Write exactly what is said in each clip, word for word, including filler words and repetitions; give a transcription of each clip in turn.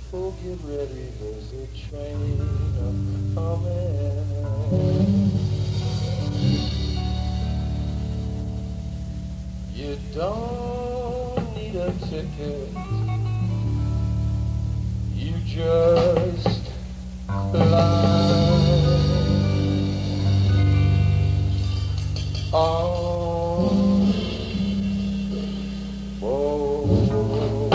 Oh, get ready, there's a train a-coming. You don't need a ticket, you just climb on board.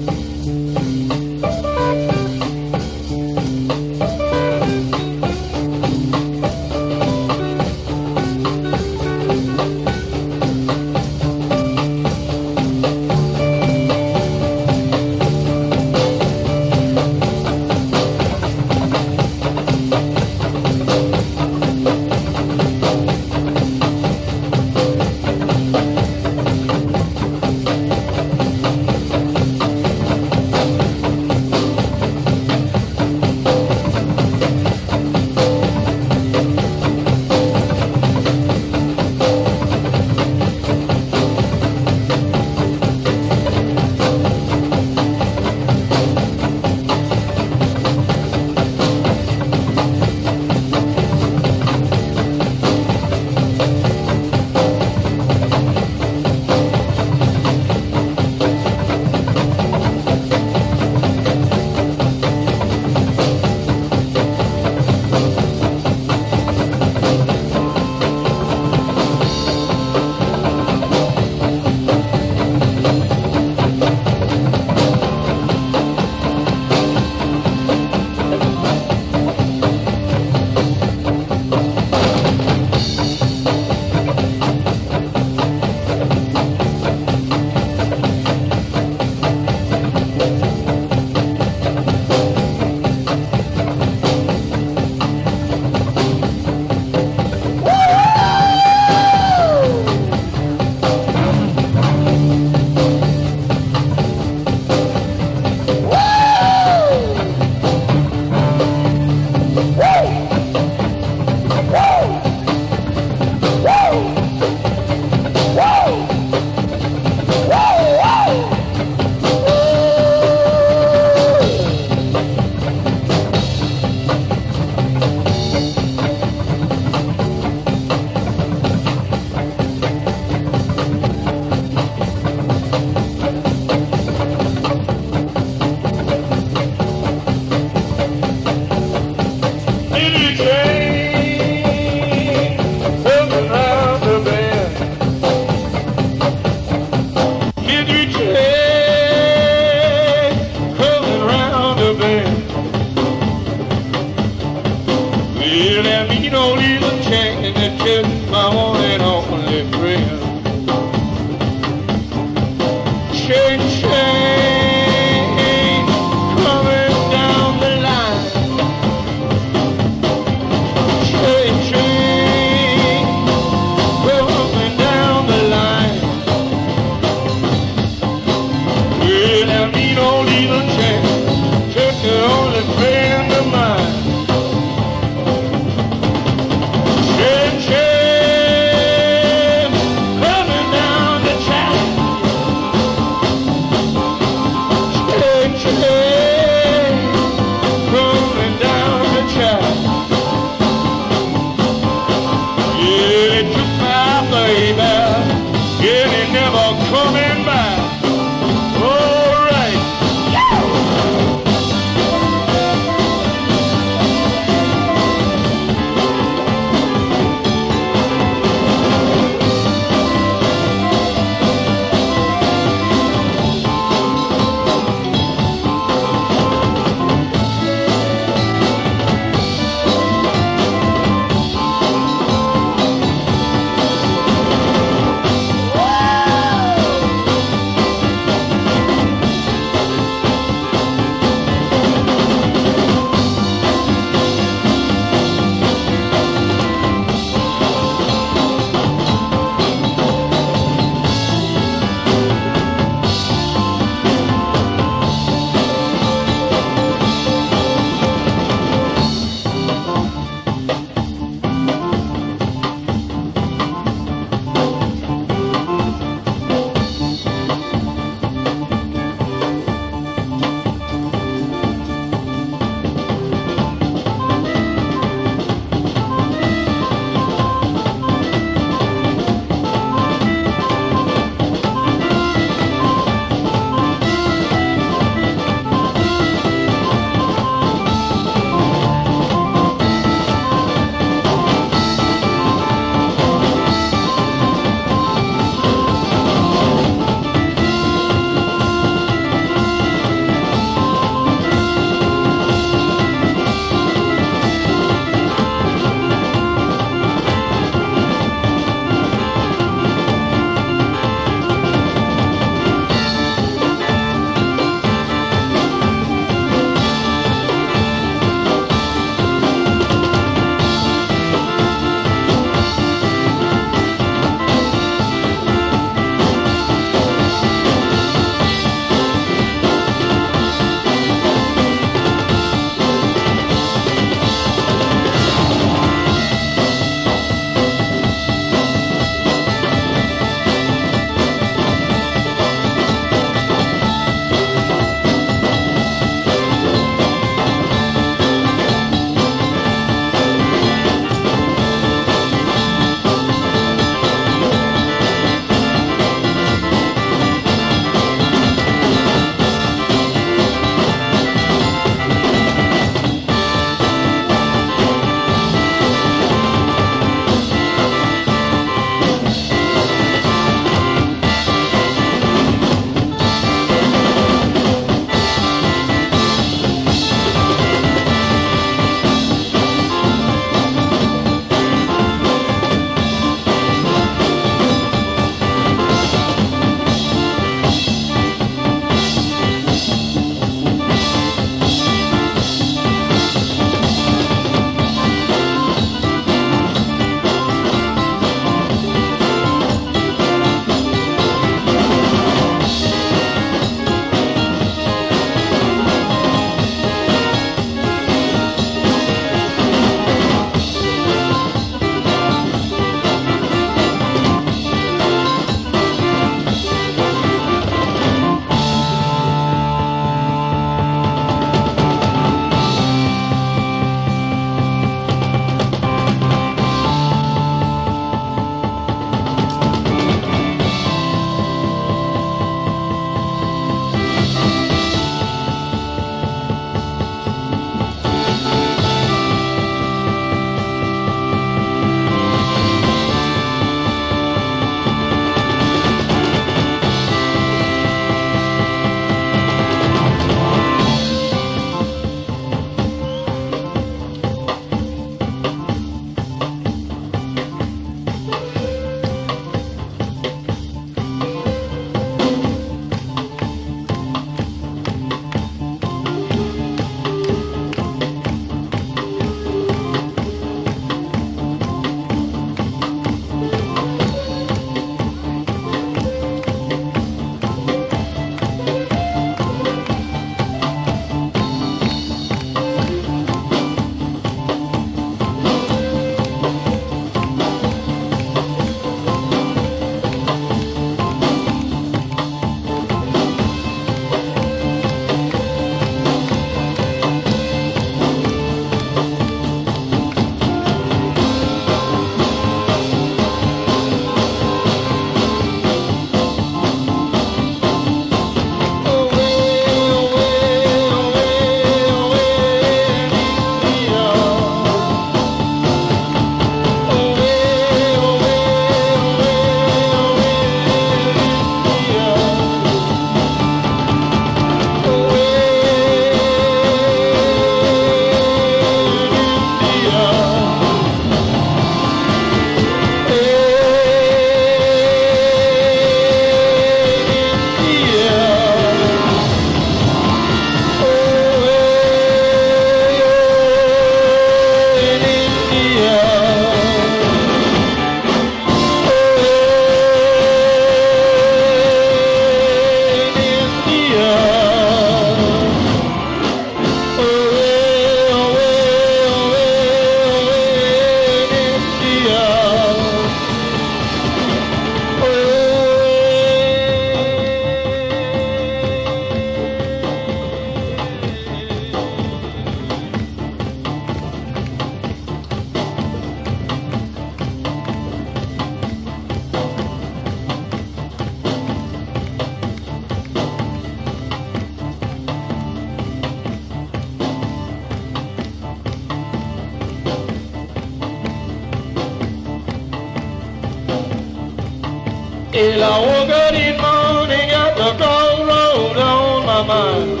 Till I woke up this morning, got the crossroad on my mind.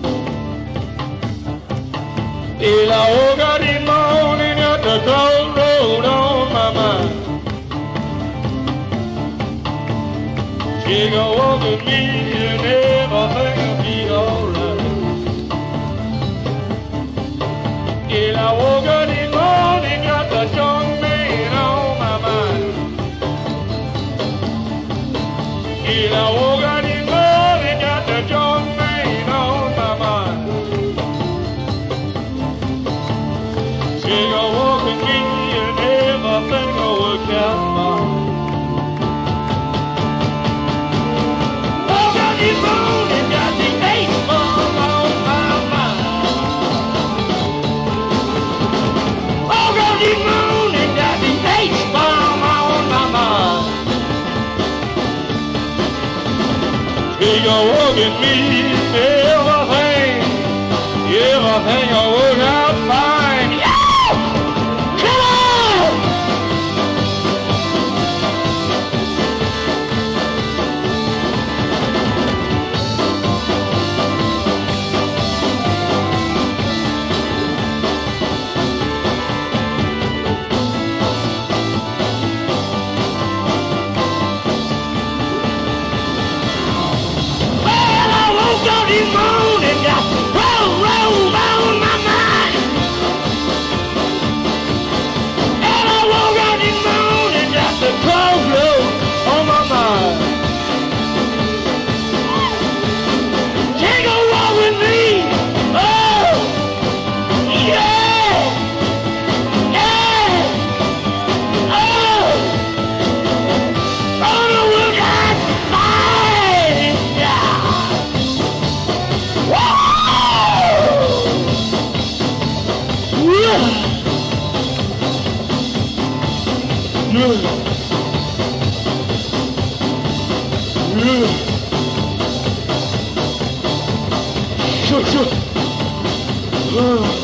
Till I woke up this morning, got the crossroad on my mind. She go walk with me and everything will be alright. Till I woke up this morning, got the young man on my mind. Till I woke up this morning, got the young man on my mind. She go walk with me and everything will work out fine. Woke up this morning, got the eight ball on my mind. Woke up this morning, got the eight ball on my mind. She go walk with me, everything, everything will work out fine. Yeah! Come on! Well, I woke up this morning, got roll, roll on my mind. And I woke up this morning, got the crossroad on my mind. Take a walk with me. Oh, yeah, yeah, oh, on the work out fine. Yeah. Whoa! Yeah. Yeah. Yeah. Sure, sure. Uh.